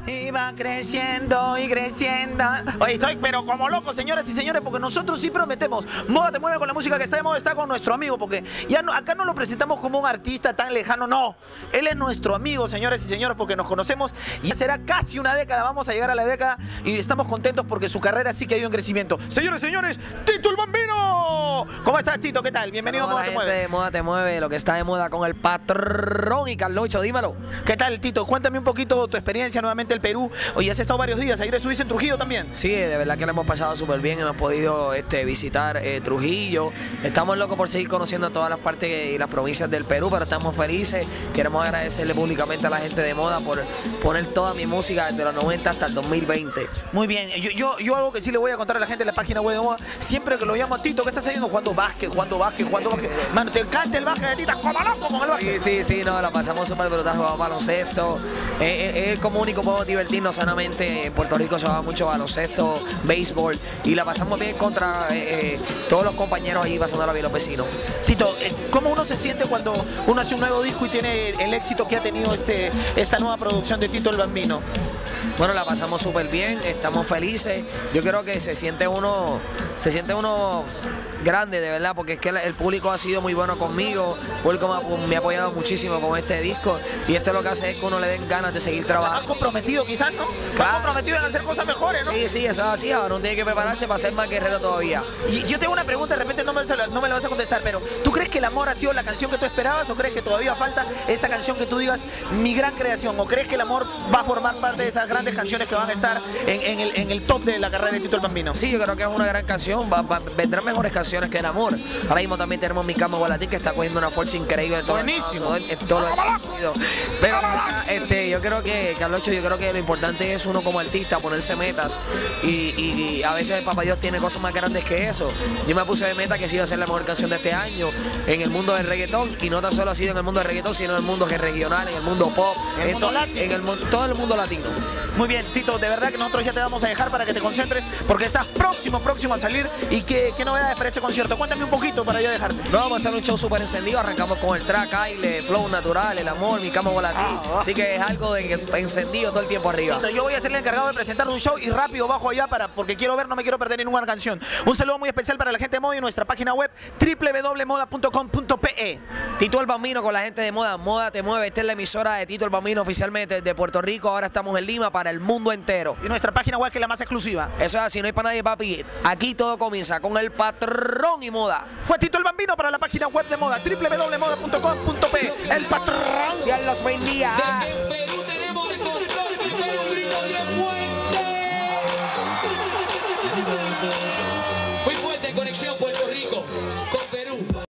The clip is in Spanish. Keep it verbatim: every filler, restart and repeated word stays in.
Y va creciendo y creciendo. Oye, estoy pero como loco, señoras y señores, porque nosotros sí prometemos. Moda te mueve con la música que está de moda, está con nuestro amigo, porque ya no, acá no lo presentamos como un artista tan lejano, no. Él es nuestro amigo, señoras y señores, porque nos conocemos y ya será casi una década. Vamos a llegar a la década y estamos contentos porque su carrera sí que ha ido en crecimiento. Señores y señores, Tito el Bambino. ¿Cómo estás, Tito? ¿Qué tal? Bienvenido a Moda te mueve. Moda te mueve, lo que está de moda con el patrón y Carlocho, dímelo. ¿Qué tal, Tito? Cuéntame un poquito tu experiencia nuevamente en el Perú. Oye, has estado varios días, ayer estuviste en Trujillo también. Sí, de verdad que lo hemos pasado súper bien, hemos podido este, visitar eh, Trujillo. Estamos locos por seguir conociendo todas las partes y las provincias del Perú, pero estamos felices. Queremos agradecerle públicamente a la gente de Moda por poner toda mi música desde los noventa hasta el dos mil veinte. Muy bien, yo, yo, yo algo que sí le voy a contar a la gente de la página web de Moda, siempre que lo llamo a Tito, ¿qué estás haciendo? Jugando básquet, jugando básquet, jugando básquet. Mano, te encanta el básquet de Tita, como loco con el básquet. Sí, sí, sí, no, la pasamos súper brutal, jugamos baloncesto. Es eh, como único podemos divertirnos sanamente. En Puerto Rico se juega mucho baloncesto, béisbol, y la pasamos bien contra eh, eh, todos los compañeros ahí, pasándola bien los vecinos. Tito, ¿cómo uno se siente cuando uno hace un nuevo disco y tiene el éxito que ha tenido este, esta nueva producción de Tito el Bambino? Bueno, la pasamos súper bien, estamos felices. Yo creo que se siente uno, se siente uno grande, de verdad, porque es que el público ha sido muy bueno conmigo, el público me, me ha apoyado muchísimo con este disco, y esto lo que hace es que uno le den ganas de seguir trabajando. Más comprometido quizás, ¿no? Claro. Más comprometido en hacer cosas mejores, ¿no? Sí, sí, eso es así, ahora uno tiene que prepararse para ser más guerrero todavía. Y yo tengo una pregunta, de repente no me, no me la vas a contestar, pero ¿tú crees que El Amor ha sido la canción que tú esperabas o crees que todavía falta esa canción que tú digas, mi gran creación? ¿O crees que El Amor va a formar parte de esas grandes canciones que van a estar en, en, el, en el top de la carrera de Tito el Bambino? Sí, yo creo que es una gran canción, va, va, vendrán mejores canciones que El Amor. Ahora mismo también tenemos Mi Cama Volatil, que está cogiendo una fuerza increíble en todo, buenísimo. En todo lo sentido. Pero este, yo creo que, Carlocho, yo creo que lo importante es uno como artista ponerse metas, y, y, y a veces Papá Dios tiene cosas más grandes que eso. Yo me puse de meta que sí iba a ser la mejor canción de este año en el mundo del reggaetón, y no tan solo ha sido en el mundo del reggaetón, sino en el mundo regional, en el mundo pop, en, el en, mundo to, en el, todo el mundo latino. Muy bien, Tito, de verdad que nosotros ya te vamos a dejar para que te concentres, porque estás próximo, próximo a salir. ¿Y qué, qué novedades para este concierto? Cuéntame un poquito para ya dejarte. No, vamos a hacer un show súper encendido. Arrancamos con el track, Aile, Flow Natural, El Amor, Mi Cama Volatil. Ah, así que es algo de encendido todo el tiempo arriba. Tito, yo voy a ser el encargado de presentar un show y rápido bajo allá para, porque quiero ver, no me quiero perder ninguna canción. Un saludo muy especial para la gente de Moda y nuestra página web w w w punto moda punto com punto pe. Tito el Bambino con la gente de Moda. Moda te mueve. Esta es la emisora de Tito el Bambino oficialmente de Puerto Rico. Ahora estamos en Lima para el mundo entero. Y nuestra página web que es la más exclusiva. Eso es así, no hay para nadie, papi. Aquí todo comienza con el patrón y Moda. Fue Tito el Bambino para la página web de Moda, w w w punto moda punto com punto pe. El patrón. Dios los bendiga. Muy fuerte conexión.